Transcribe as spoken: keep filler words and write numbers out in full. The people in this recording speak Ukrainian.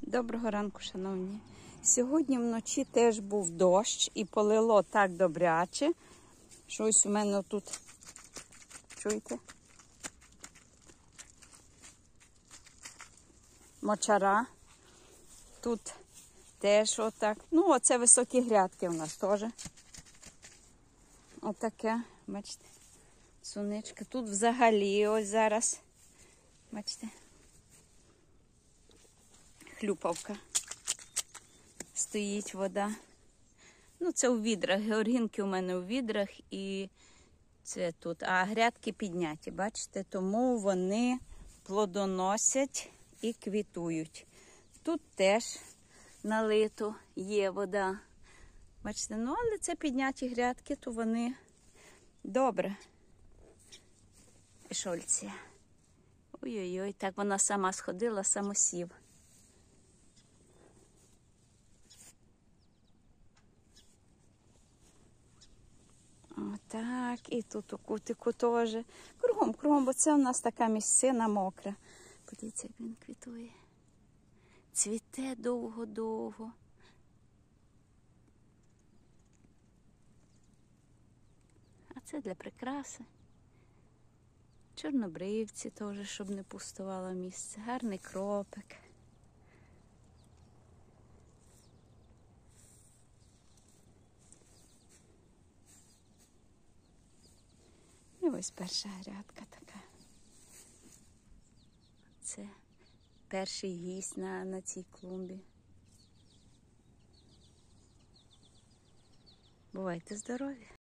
Доброго ранку, шановні. Сьогодні вночі теж був дощ і полило так добряче. Щось у мене тут, чуєте? Мочара. Тут теж отак. Ну, оце високі грядки у нас теж. Отаке, бачите, сонечко. Тут взагалі ось зараз, бачите, хлюпавка. Стоїть вода. Ну, це у відрах. Георгінки у мене у відрах і це тут. А грядки підняті, бачите? Тому вони плодоносять і квітують. Тут теж налито є вода. Бачите, ну, але це підняті грядки, то вони добре. Шольція. Ой-ой-ой, так вона сама сходила, самосів. Отак, і тут у кутику теж. Кругом, кругом, бо це у нас така місцина мокра. Подивіться, як він квітує. Цвіте довго-довго. А це для прикраси. Чорнобривці теж, щоб не пустувало місце. Гарний кропик. І ось перша грядка така. Це перший гість на, на цій клумбі. Бувайте здорові!